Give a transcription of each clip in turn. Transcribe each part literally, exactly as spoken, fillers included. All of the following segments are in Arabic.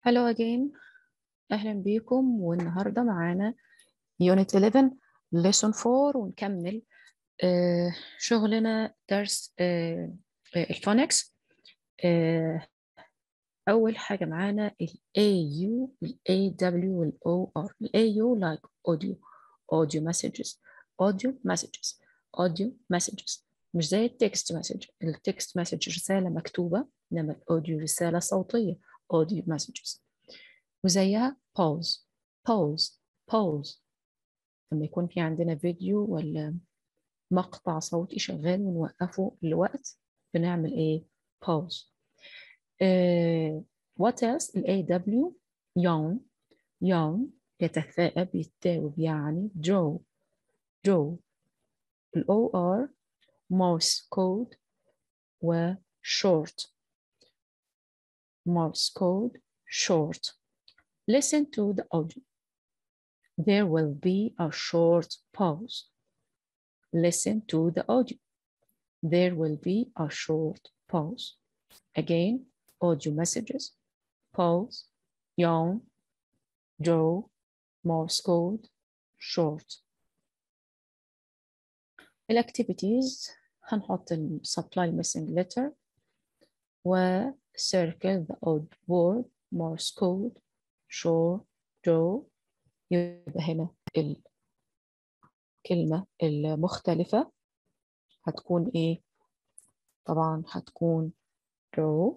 Hello again. أهلا بيكم، والنهاردة معانا Unit eleven Lesson four، ونكمل آه شغلنا درس آه آه الفونكس. آه أول حاجة معانا ال إيه يو ال إيه دبليو وال أو آر. ال إيه يو like audio audio messages audio messages audio messages مش زي التكست مسج. التكست مسج رسالة مكتوبة، إنما الأوديو رسالة صوتية audio messages. وزيها pause pause pause لما يكون في عندنا فيديو ولا مقطع صوتي شغال ونوقفه لوقت بنعمل ايه؟ pause. uh, what else؟ ال إيه دبليو yawn yawn يتثاءب يتاوب يعني draw draw. ال أو آر morse code و short morse code short. Listen to the audio. There will be a short pause. Listen to the audio. There will be a short pause. Again, audio messages, pause, yawn, draw, Morse code, short. الactivities هنحط ال supply missing letter و circle the odd word, Morse code, short, draw. يبقى هنا الكلمة المختلفة هتكون ايه؟ طبعا هتكون draw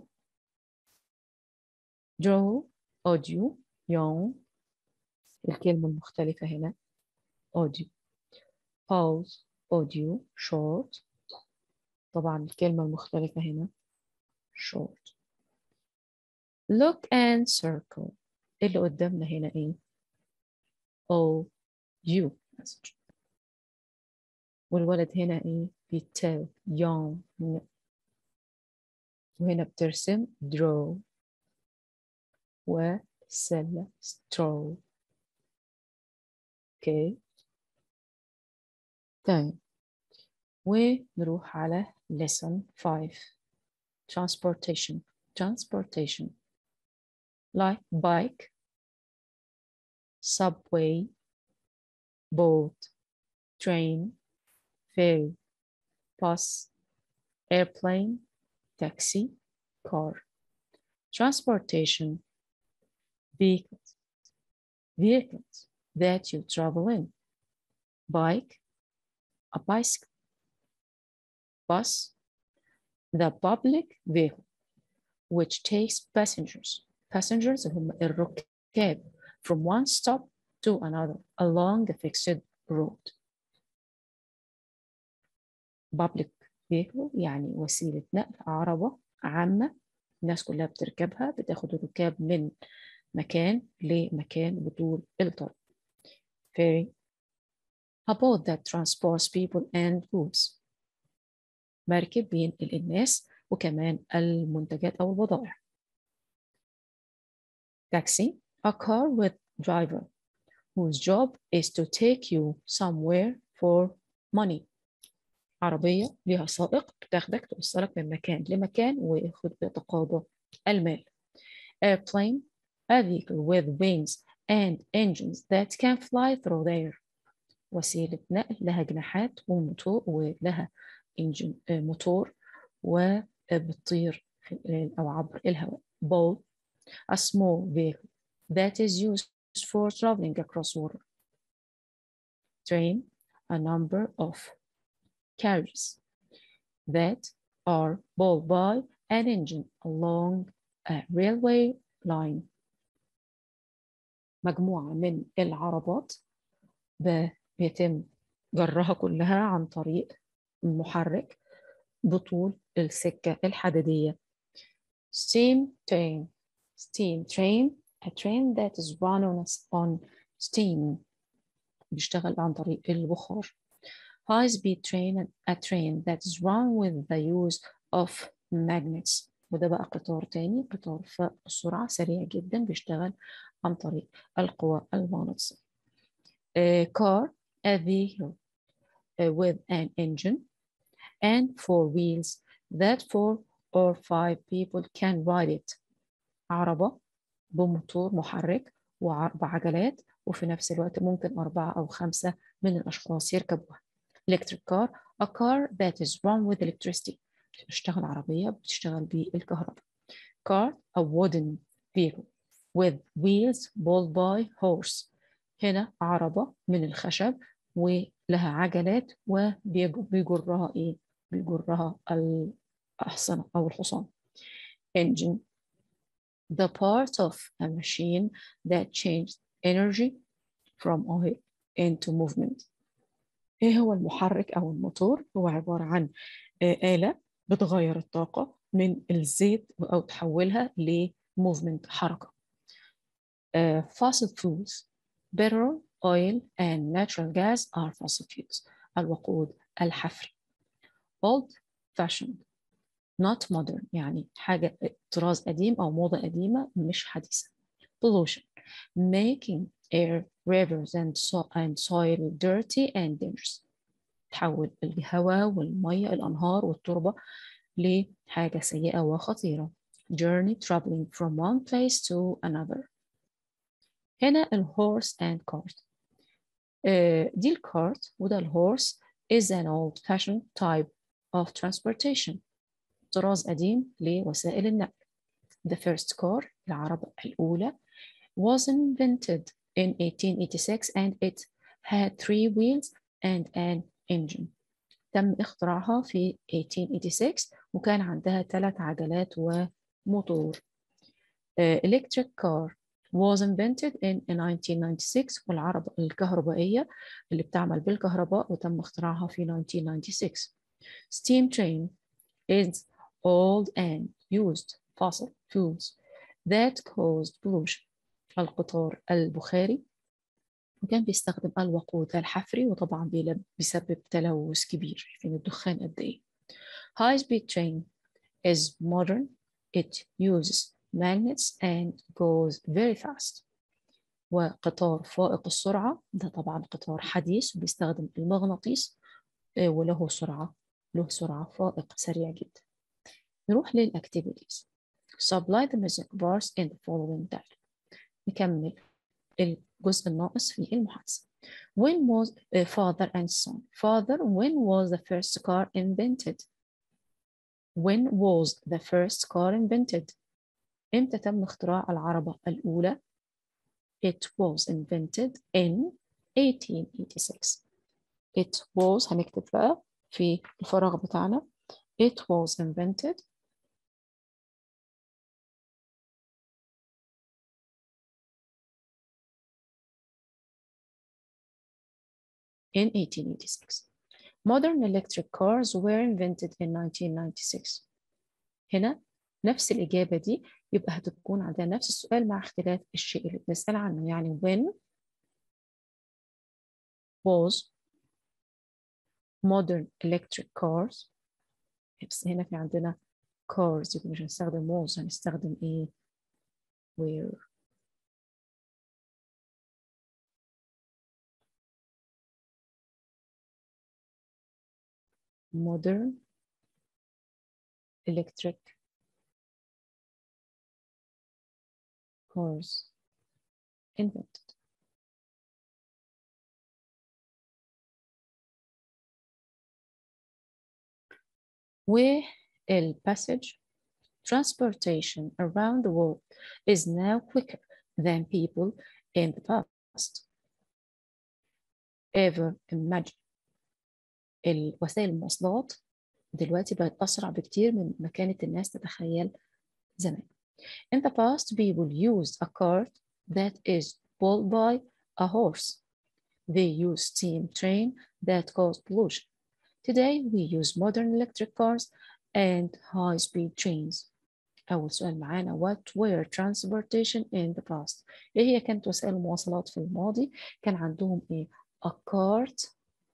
draw audio yawn. الكلمة المختلفة هنا audio pause audio short. طبعا الكلمة المختلفة هنا short. look and circle. اللي قدامنا هنا ايه؟ O U message. والولد هنا ايه؟ بيتاوب yawn. وهنا بترسم draw وسلة straw. اوكي طيب، ونروح على lesson five transportation. transportation like bike, subway, boat, train, ferry, bus, airplane, taxi, car. Transportation, vehicles, vehicles that you travel in. Bike, a bicycle. Bus, the public vehicle which takes passengers. Passengers هم الركاب from one stop to another along a fixed road. public vehicle يعني وسيلة نقل، عربة عامة الناس كلها بتركبها، بتاخد الركاب من مكان لمكان بطول الطريق. ferry a boat that transports people and goods. مركب بينقل الناس وكمان المنتجات أو البضائع. taxi a car with driver whose job is to take you somewhere for money. عربية ليها سائق بتاخدك توصلك من مكان لمكان وياخد يتقاضى المال. airplane a vehicle with wings and engines that can fly through the air. وسيلة نقل لها جناحات وموتور ولها انجن موتور وبتطير أو عبر الهواء. boat a small vehicle that is used for traveling across water. train a number of carriages that are pulled by an engine along a railway line. مجموعة من العربات بيتم جرها كلها عن طريق محرك بطول السكة الحديدية. steam train steam train a train that is run on, on steam بيشتغل عن طريق البخار. high speed train a train that is run with the use of magnets. وده بقى قطار تاني، قطار فالسرعة سريع جدا بيشتغل عن طريق القوى المغناطيسية. a car a vehicle uh, with an engine and four wheels that four or five people can ride it. عربة بموتور محرك وأربع عجلات، وفي نفس الوقت ممكن أربعة أو خمسة من الأشخاص يركبوها. electric car a car that is run with electricity. بتشتغل عربية بتشتغل بالكهرباء. car a wooden vehicle with wheels pulled by horse. هنا عربة من الخشب ولها عجلات وبيجرها إيه؟ بيجرها الأحصنة أو الحصان. engine the part of a machine that changes energy from oil into movement. إيه هو المحرك أو الموتور؟ هو عبارة عن آلة بتغير الطاقة من الزيت أو تحولها لmovement حركة. uh, fossil fuels petrol, oil and natural gas are fossil fuels. الوقود الحفري. old fashioned not modern يعني حاجة طراز قديم أو موضة قديمة مش حديثة. pollution making air, rivers and, so and soil dirty and dangerous. تحول الهواء والمية الأنهار والتربة لحاجة سيئة وخطيرة. journey traveling from one place to another. هنا الهورس and cart. uh, دي الكارت وده الهورس is an old fashioned type of transportation. طراز قديم لوسائل النقل. The first car العربة الأولى was invented in eighteen eighty-six and it had three wheels and an engine. تم اختراعها في eighteen eighty-six وكان عندها ثلاث عجلات وموتور. uh, electric car was invented in nineteen ninety-six والعربة الكهربائية اللي بتعمل بالكهرباء وتم اختراعها في nineteen ninety-six. steam train is old and used fossil fuels that caused pollution. القطار البخاري وكان بيستخدم الوقود الحفري وطبعا بيسبب تلوث كبير. شايفين الدخان قد ايه. high speed train is modern. It uses magnets and goes very fast. وقطار فائق السرعة ده طبعا قطار حديث وبيستخدم المغناطيس وله سرعة له سرعة فائقة سريع جدا. نروح للأكتيفيتيز. Supply the missing bars in the following diagram. نكمل الجزء الناقص في المحادثة. When was uh, father and son? Father, when was the first car invented? When was the first car invented? إمتى تم اختراع العربة الأولى؟ It was invented in eighteen eighty-six. It was هنكتب بقى في الفراغ بتاعنا. It was invented in eighteen eighty-six. Modern electric cars were invented in nineteen ninety-six. هنا نفس الإجابة دي يبقى هتكون عندنا نفس السؤال مع اختلاف الشيء اللي بنسأل عنه. يعني when was modern electric cars. بس هنا في عندنا cars يبقى مش هنستخدم was هنستخدم ايه where. modern electric cars invented. والpassage transportation around the world is now quicker than people in the past ever imagined. الوسائل المواصلات دلوقتي بقت أسرع بكتير من ما كانت الناس تتخيل زمان. In the past, people used a cart that is pulled by a horse. They used steam train that caused pollution. Today, we use modern electric cars and high-speed trains. أول سؤال معانا what were transportation in the past. إيه هي كانت وسائل المواصلات في الماضي؟ كان عندهم إيه؟ a cart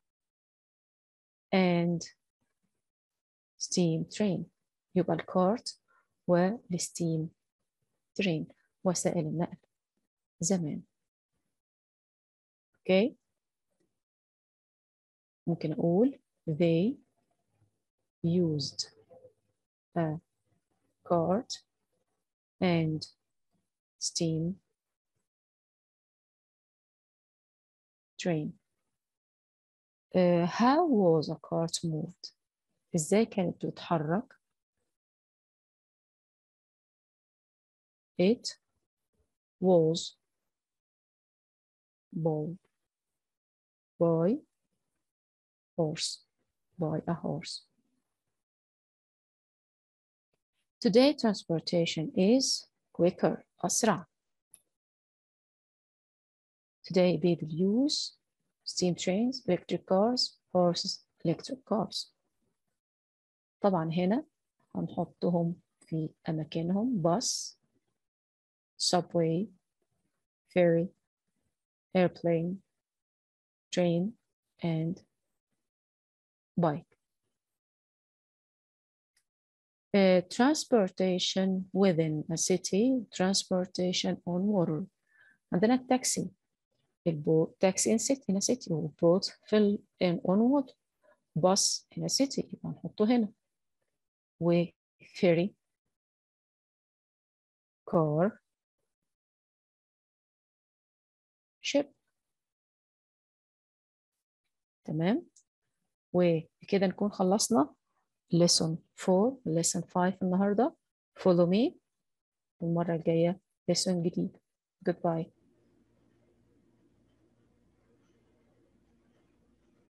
and steam train. يبقى الكارت والستيم ترين وسائل النقل زمان. اوكي okay. ممكن اقول they used a cart and steam train. Uh, how was a cart moved? إزاي كانت بتتحرك؟ It was pulled by horse, by a horse. Today transportation is quicker, أسرع. Today people use steam trains, electric cars, horses, electric cars. طبعا هنا هنحطهم في أماكنهم: bus, subway, ferry, airplane, train, and bike. Uh, transportation within a city, transportation on water. عندنا التاكسي، البوت taxi in city in a city والبوت في ال in on water. bus in a city يبقى نحطه هنا. و ferry, car, ship. تمام. وبكده نكون خلصنا lesson four lesson five النهارده. follow me. المرة الجاية lesson جديد. goodbye.